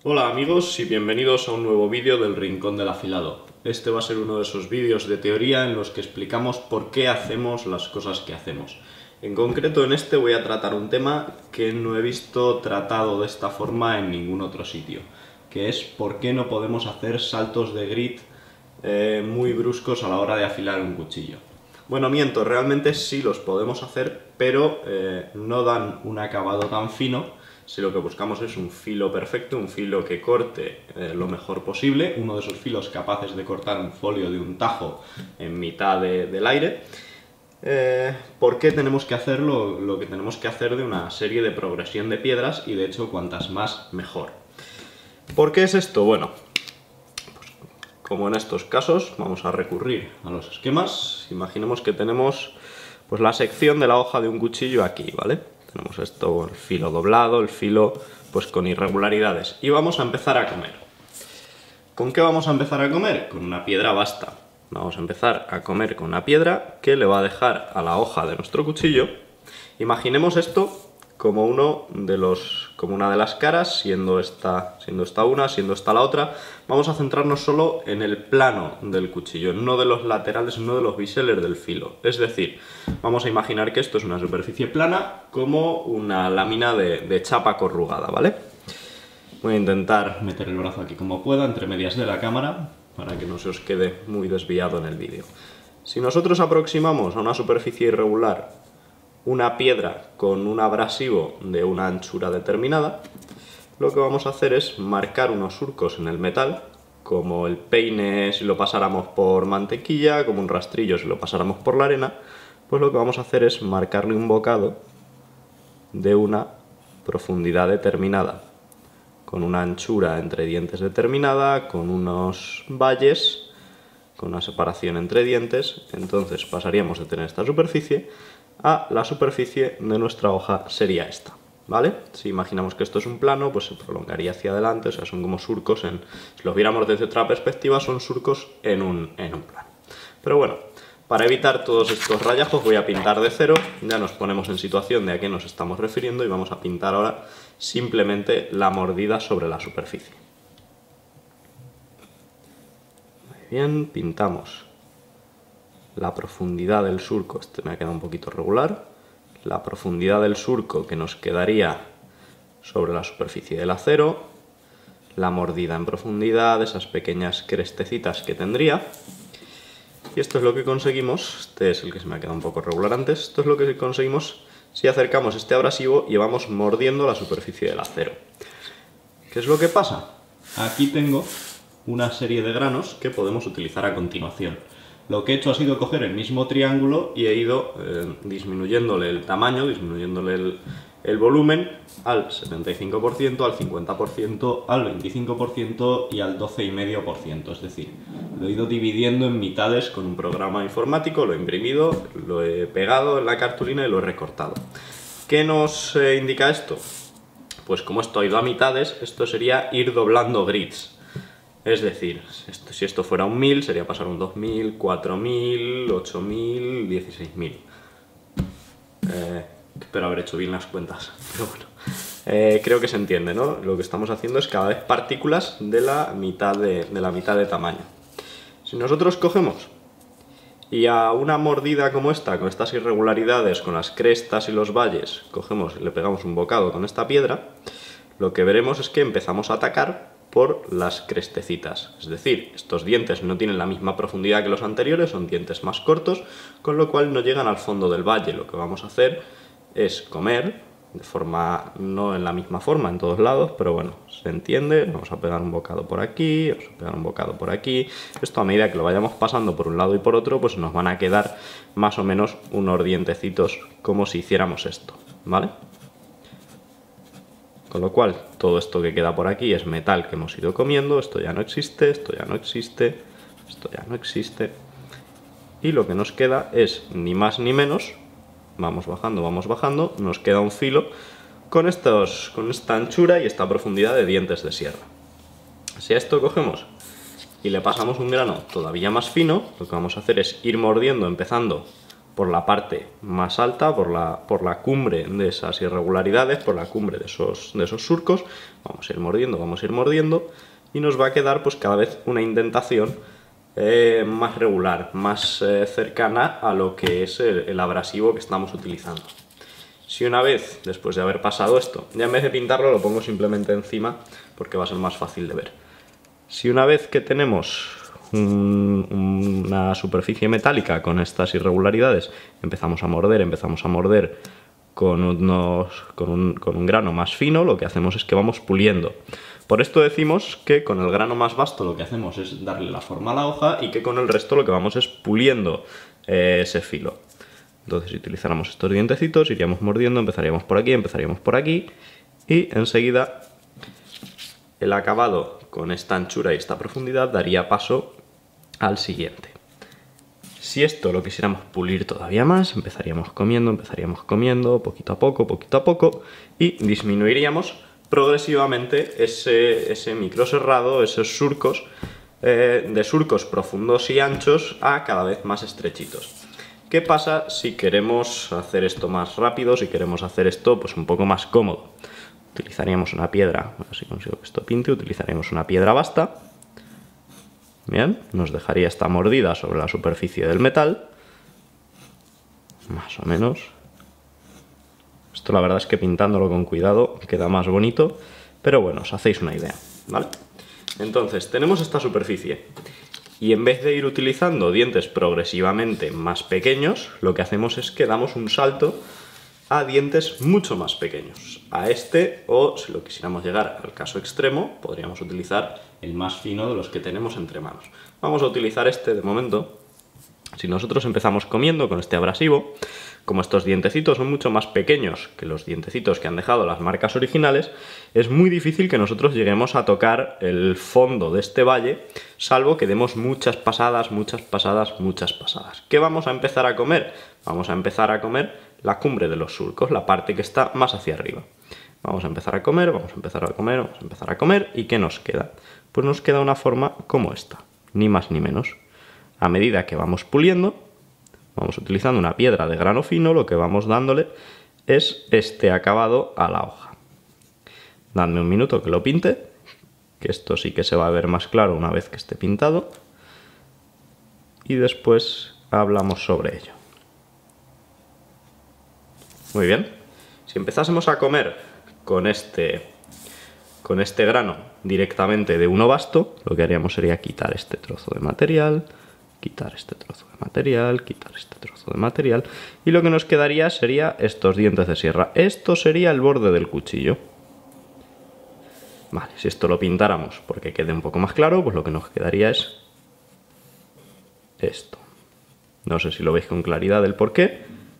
Hola amigos y bienvenidos a un nuevo vídeo del Rincón del Afilado. Este va a ser uno de esos vídeos de teoría en los que explicamos por qué hacemos las cosas que hacemos. En concreto en este voy a tratar un tema que no he visto tratado de esta forma en ningún otro sitio, que es por qué no podemos hacer saltos de grit muy bruscos a la hora de afilar un cuchillo. Bueno, miento, realmente sí los podemos hacer, pero no dan un acabado tan fino si lo que buscamos es un filo perfecto, un filo que corte lo mejor posible, uno de esos filos capaces de cortar un folio de un tajo en mitad del aire. ¿Por qué tenemos que hacerlo? Lo que tenemos que hacer de una serie de progresión de piedras y de hecho cuantas más mejor. ¿Por qué es esto? Bueno, pues, como en estos casos vamos a recurrir a los esquemas. Imaginemos que tenemos pues la sección de la hoja de un cuchillo aquí, ¿vale? Tenemos esto, el filo doblado, el filo pues con irregularidades. Y vamos a empezar a comer. ¿Con qué vamos a empezar a comer? Con una piedra basta. Vamos a empezar a comer con una piedra que le va a dejar a la hoja de nuestro cuchillo. Imaginemos esto como una de las caras, siendo esta una, siendo esta la otra. Vamos a centrarnos solo en el plano del cuchillo, no de los laterales, no de los biseles del filo. Es decir, vamos a imaginar que esto es una superficie plana como una lámina de chapa corrugada, ¿vale? Voy a intentar meter el brazo aquí como pueda, entre medias de la cámara, para que no se os quede muy desviado en el vídeo. Si nosotros aproximamos a una superficie irregular una piedra con un abrasivo de una anchura determinada, lo que vamos a hacer es marcar unos surcos en el metal, como el peine si lo pasáramos por mantequilla, como un rastrillo si lo pasáramos por la arena. Pues lo que vamos a hacer es marcarle un bocado de una profundidad determinada, con una anchura entre dientes determinada, con unos valles, con una separación entre dientes. Entonces pasaríamos de tener esta superficie a la superficie de nuestra hoja sería esta, ¿vale? Si imaginamos que esto es un plano, pues se prolongaría hacia adelante, o sea, son como surcos si los viéramos desde otra perspectiva, son surcos en un plano. Pero bueno, para evitar todos estos rayajos voy a pintar de cero, ya nos ponemos en situación de a qué nos estamos refiriendo y vamos a pintar ahora simplemente la mordida sobre la superficie. Muy bien, pintamos la profundidad del surco, este me ha quedado un poquito regular, la profundidad del surco que nos quedaría sobre la superficie del acero, la mordida en profundidad, esas pequeñas crestecitas que tendría. Y esto es lo que conseguimos, este es el que se me ha quedado un poco regular antes, esto es lo que conseguimos si acercamos este abrasivo y vamos mordiendo la superficie del acero. ¿Qué es lo que pasa? Aquí tengo una serie de granos que podemos utilizar a continuación. Lo que he hecho ha sido coger el mismo triángulo y he ido disminuyéndole el tamaño, disminuyéndole el volumen al 75%, al 50%, al 25% y al 12,5%. Es decir, lo he ido dividiendo en mitades con un programa informático, lo he imprimido, lo he pegado en la cartulina y lo he recortado. ¿Qué nos indica esto? Pues como esto ha ido a mitades, esto sería ir doblando grids. Es decir, si esto fuera un 1000, sería pasar un 2000, 4000, 8000, 16000. Espero haber hecho bien las cuentas, pero bueno. Creo que se entiende, ¿no? Lo que estamos haciendo es cada vez partículas de la mitad de tamaño. Si nosotros cogemos y a una mordida como esta, con estas irregularidades, con las crestas y los valles, cogemos y le pegamos un bocado con esta piedra, lo que veremos es que empezamos a atacar por las crestecitas, es decir, estos dientes no tienen la misma profundidad que los anteriores, son dientes más cortos, con lo cual no llegan al fondo del valle. Lo que vamos a hacer es comer, de forma, no en la misma forma en todos lados, pero bueno, se entiende. Vamos a pegar un bocado por aquí, vamos a pegar un bocado por aquí. Esto a medida que lo vayamos pasando por un lado y por otro, pues nos van a quedar más o menos unos dientecitos como si hiciéramos esto, ¿vale? Con lo cual, todo esto que queda por aquí es metal que hemos ido comiendo, esto ya no existe, esto ya no existe, esto ya no existe. Y lo que nos queda es, ni más ni menos, vamos bajando, nos queda un filo con esta anchura y esta profundidad de dientes de sierra. Si a esto cogemos y le pasamos un grano todavía más fino, lo que vamos a hacer es ir mordiendo, empezando por la parte más alta, por la cumbre de esas irregularidades, por la cumbre de esos surcos. Vamos a ir mordiendo y nos va a quedar pues cada vez una indentación más regular, más cercana a lo que es el abrasivo que estamos utilizando. Si una vez, después de haber pasado esto, ya en vez de pintarlo lo pongo simplemente encima porque va a ser más fácil de ver. Si una vez que tenemos una superficie metálica con estas irregularidades empezamos a morder con un grano más fino, lo que hacemos es que vamos puliendo. Por esto decimos que con el grano más vasto lo que hacemos es darle la forma a la hoja y que con el resto lo que vamos es puliendo ese filo. Entonces, si utilizáramos estos dientecitos, iríamos mordiendo, empezaríamos por aquí y enseguida el acabado con esta anchura y esta profundidad daría paso al siguiente. Si esto lo quisiéramos pulir todavía más, empezaríamos comiendo poquito a poco y disminuiríamos progresivamente ese microserrado, esos surcos, de surcos profundos y anchos a cada vez más estrechitos. ¿Qué pasa si queremos hacer esto más rápido, si queremos hacer esto pues un poco más cómodo? Utilizaríamos una piedra, a ver si consigo que esto pinte, utilizaríamos una piedra basta. Bien, nos dejaría esta mordida sobre la superficie del metal, más o menos. Esto la verdad es que pintándolo con cuidado queda más bonito, pero bueno, os hacéis una idea, ¿vale? Entonces, tenemos esta superficie y en vez de ir utilizando dientes progresivamente más pequeños, lo que hacemos es que damos un salto a dientes mucho más pequeños. A este, o si lo quisiéramos llegar al caso extremo, podríamos utilizar el más fino de los que tenemos entre manos. Vamos a utilizar este de momento. Si nosotros empezamos comiendo con este abrasivo, como estos dientecitos son mucho más pequeños que los dientecitos que han dejado las marcas originales, es muy difícil que nosotros lleguemos a tocar el fondo de este valle, salvo que demos muchas pasadas. ¿Qué vamos a empezar a comer? Vamos a empezar a comer la cumbre de los surcos, la parte que está más hacia arriba. Vamos a empezar a comer, ¿y qué nos queda? Pues nos queda una forma como esta, ni más ni menos. A medida que vamos puliendo, vamos utilizando una piedra de grano fino, lo que vamos dándole es este acabado a la hoja. Dadme un minuto que lo pinte, que esto sí que se va a ver más claro una vez que esté pintado, y después hablamos sobre ello. Muy bien, si empezásemos a comer con este grano directamente de uno basto, lo que haríamos sería quitar este trozo de material, quitar este trozo de material, y lo que nos quedaría sería estos dientes de sierra. Esto sería el borde del cuchillo. Vale, si esto lo pintáramos porque quede un poco más claro, pues lo que nos quedaría es esto. No sé si lo veis con claridad el por qué.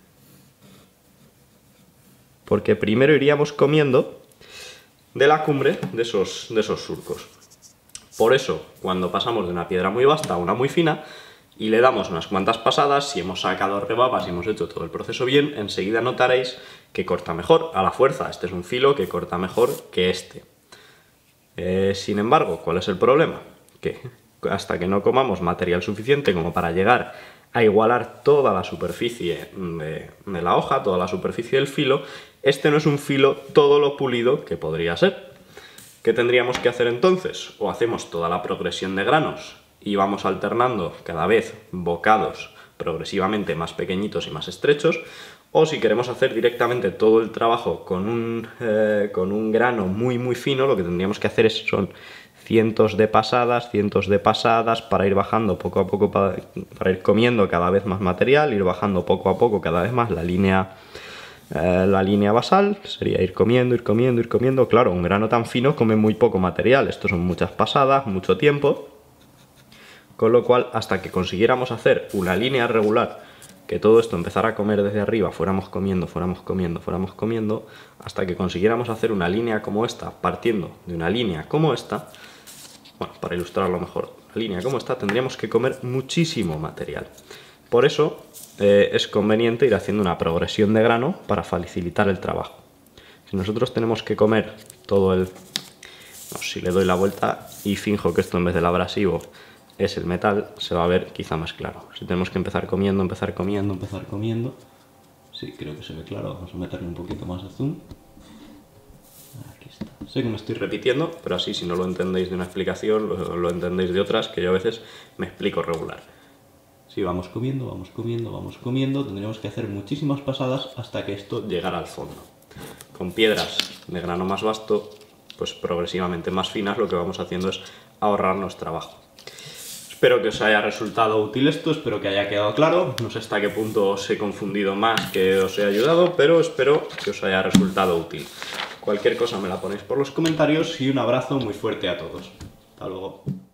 Porque primero iríamos comiendo de la cumbre de esos surcos. Por eso, cuando pasamos de una piedra muy vasta a una muy fina y le damos unas cuantas pasadas, si hemos sacado rebapas y hemos hecho todo el proceso bien, enseguida notaréis que corta mejor a la fuerza. Este es un filo que corta mejor que este. Sin embargo, ¿cuál es el problema? Que hasta que no comamos material suficiente como para llegar a igualar toda la superficie de la hoja, toda la superficie del filo, este no es un filo todo lo pulido que podría ser. ¿Qué tendríamos que hacer entonces? O hacemos toda la progresión de granos y vamos alternando cada vez bocados progresivamente más pequeñitos y más estrechos, o si queremos hacer directamente todo el trabajo con un grano muy fino, lo que tendríamos que hacer son cientos de pasadas para ir bajando poco a poco, para ir comiendo cada vez más material, ir bajando poco a poco cada vez más la línea basal. Sería ir comiendo. Claro, un grano tan fino come muy poco material, esto son muchas pasadas, mucho tiempo, con lo cual hasta que consiguiéramos hacer una línea regular, que todo esto empezara a comer desde arriba, fuéramos comiendo, hasta que consiguiéramos hacer una línea como esta, partiendo de una línea como esta. Bueno, para ilustrarlo mejor, una línea como esta, tendríamos que comer muchísimo material. Por eso es conveniente ir haciendo una progresión de grano para facilitar el trabajo. Si nosotros tenemos que comer todo el... No, si le doy la vuelta y finjo que esto en vez del abrasivo es el metal, se va a ver quizá más claro. Si tenemos que empezar comiendo, sí, creo que se ve claro. Vamos a meterle un poquito más de zoom. Aquí está. Sé que me estoy repitiendo, pero así si no lo entendéis de una explicación, lo entendéis de otras, que yo a veces me explico regular. Si vamos comiendo, tendríamos que hacer muchísimas pasadas hasta que esto llegara al fondo. Con piedras de grano más vasto, pues progresivamente más finas, lo que vamos haciendo es ahorrarnos trabajo. Espero que os haya resultado útil esto, espero que haya quedado claro. No sé hasta qué punto os he confundido más que os he ayudado, pero espero que os haya resultado útil. Cualquier cosa me la ponéis por los comentarios y un abrazo muy fuerte a todos. Hasta luego.